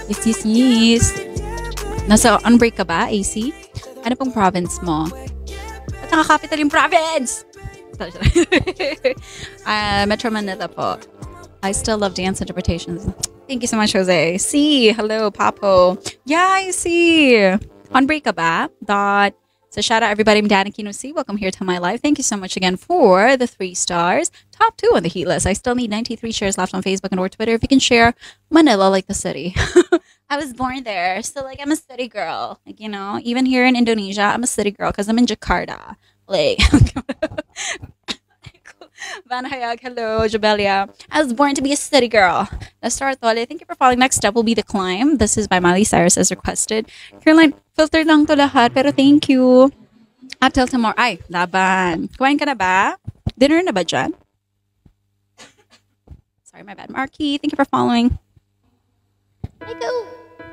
Yes, yes, yes. Nasa on-break ka ba, AC? Ano pong province mo? At naka-capital yung province! Metro Manila po. I still love dance interpretations. Thank you so much, Jose. C, hello, Papo. Yeah, I see. On break ka ba? Dot. So shout out everybody. I'm Dan Aquino C. Welcome here to my live. Thank you so much again for the 3 stars. Top 2 on the heat list. I still need 93 shares left on Facebook and or Twitter. If you can share Manila like the city. I was born there. So like I'm a city girl. Like, you know, even here in Indonesia, I'm a city girl because I'm in Jakarta. Like Van Hayag, hello, Jabelia. I was born to be a city girl. Let's start Tole. Thank you for following. Next up will be The Climb. This is by Miley Cyrus as requested. Caroline, filter lang to lahat, pero thank you. Until tomorrow. Ay, laban. Kumain ka na ba? Dinner na ba dyan? Sorry, my bad. Marky, thank you for following. There you go.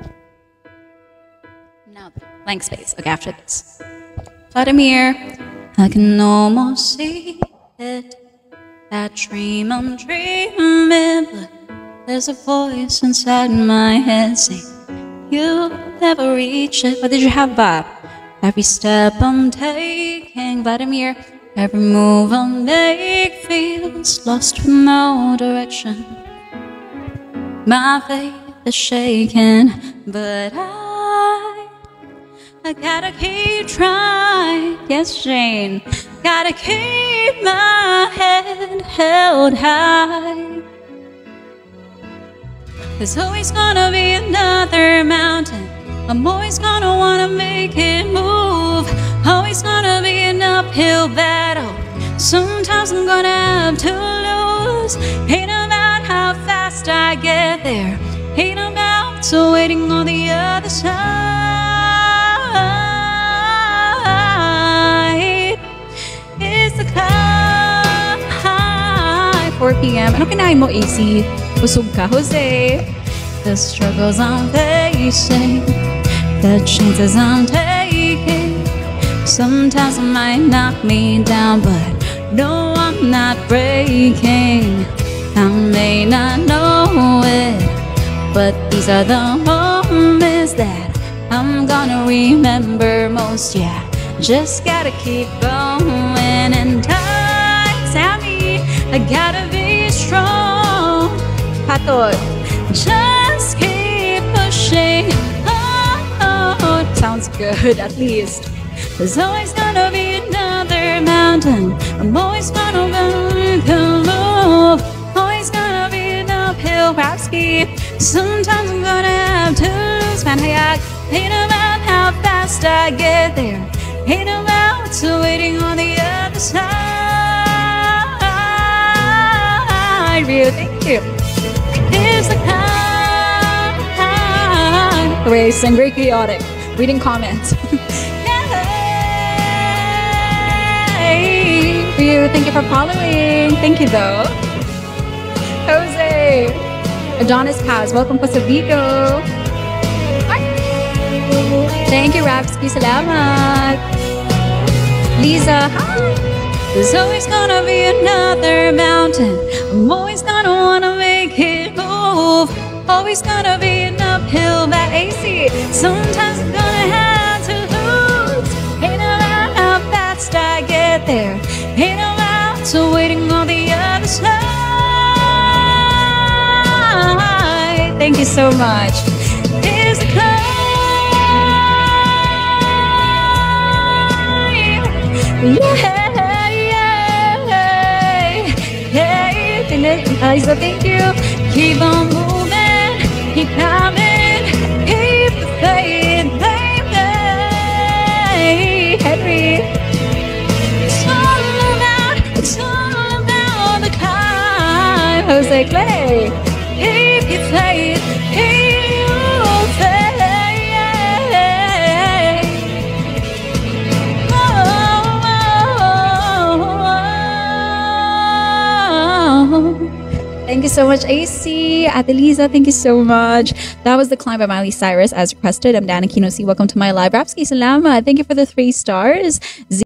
Now, blank space. Okay, after this. Vladimir, I can almost see it. That dream I'm dreaming, but there's a voice inside my head saying, you'll never reach it. What did you have, Bob? Every step I'm taking, Vladimir, every move I make feels lost with no direction. My faith is shaking, but I gotta keep trying. Yes, Jane. Gotta keep my head held high. There's always gonna be another mountain. I'm always gonna wanna make it move. Always gonna be an uphill battle. Sometimes I'm gonna have to lose. Ain't about how fast I get there. Ain't about still waiting on the other side. 4 p.m. Ano kinain mo, AC? Busog ka, Jose? The struggles I'm facing, the chances I'm taking, sometimes it might knock me down, but no, I'm not breaking. I may not know it, but these are the moments that I'm gonna remember most. Yeah, just gotta keep going, and I gotta be strong. Patol. Just keep pushing on. Sounds good, at least. There's always gonna be another mountain. I'm always gonna move. Always gonna be an uphill rap ski. Sometimes I'm gonna have to lose my kayak. Ain't about how fast I get there. Ain't about still waiting on the other side. Real, thank you. It's the kind. Race and very chaotic. Reading comments. Yay! Real, thank you for following. Thank you though. Jose. Adonis Paz, welcome po sa Vigo. Thank you, Rapski. Salamat. Lisa, hi. There's always gonna be another mountain. I'm always gonna wanna make it move. Always gonna be an uphill that AC. Sometimes I'm gonna have to lose. Ain't about how fast I get there. Ain't about still waiting on the other side. Thank you so much. Here's the climb. Yeah. So thank you. Keep on moving, keep coming, keep the faith, baby. Henry. It's all about the climb. Jose Clay. Keep your faith, keep your faith. Thank you so much, AC. Adelisa, thank you so much. That was The Climb by Miley Cyrus as requested. I'm Dana Kino C. Welcome to my live. Rapski Salama. Thank you for the 3 stars.